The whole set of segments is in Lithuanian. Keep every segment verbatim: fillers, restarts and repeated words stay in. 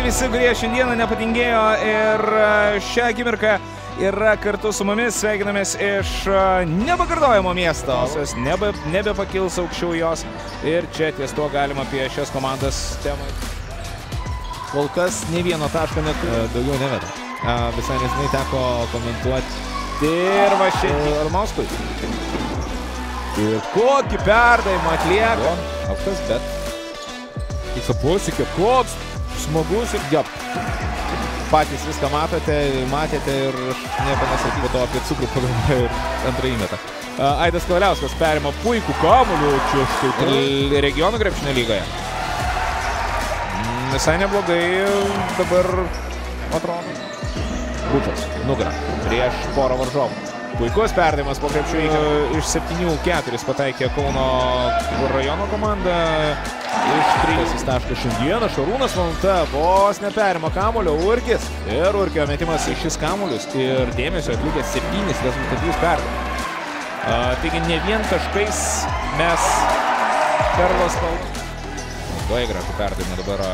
visi, kurie šiandieną nepatingėjo ir šią akimirką yra kartu su mumis. Sveikinamės iš nebekartojamo miesto. Jos nebe, nebepakils aukščiau jos. Ir čia ties to galima apie šias komandas temai. Kol kas nei vieno taško neturi. Daugiau neveda. Visai nesinai teko komentuoti. Ir va šiandien Armauskui. Ir kokį perdavimą atlieka. Aukštas, bet įsapusikė, koks smagus ir jop. Patys viską matote, matėte ir aš nieko nesakysiu to apie cukrų pagalvoju ir antrą įmetą. Aidas Kavaliauskas perima puikų kamuolį čia štai regionų krepšinio lygoje. Visai neblogai dabar atrodo. Bučas, nugara, prieš porą varžovų. Puikus perdavimas po krepšio įkėlimo. Iš septynių keturis pataikė Kauno rajono komanda. Iš trylikos taškas šiandieną Šarūnas Valenta vos neperima kamuolio Urkis. Ir Urkio metimas į šis kamuolius ir dėmesio atlikęs septynis rezultatyvius perdavimus. Taigi ne vien taškais mes Perlas Pal. Labai gražų perdavimą dabar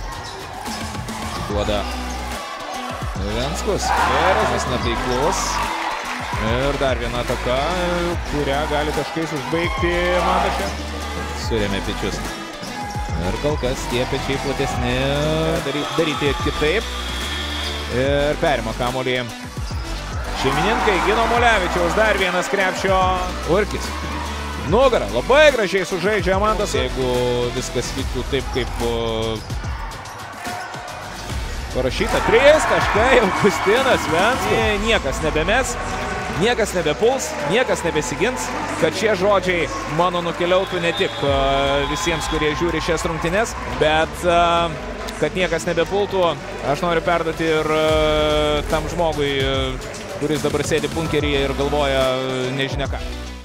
duoda Venskus. Geras netaiklus. Ir dar viena ataka, kurią gali taškais užbaigti Matašė. Surėmė pečius. Ir kol kas tie pečiai platesni. Daryti kitaip. Ir perima kamuolį. Šeimininkai Gino Mulevičiaus. Dar vienas krepšio. Urkis. Nugara. Labai gražiai sužaidžia Amantas. Jeigu viskas vyktų taip, kaip parašyta. Trys taškai. Augustinas Venskus. Niekas nebemes. Niekas nebepuls, niekas nebesigins, kad šie žodžiai mano nukeliautų ne tik visiems, kurie žiūri šias rungtynes, bet kad niekas nebepultų, aš noriu perduoti ir tam žmogui, kuris dabar sėdi bunkeryje ir galvoja nežinia ką.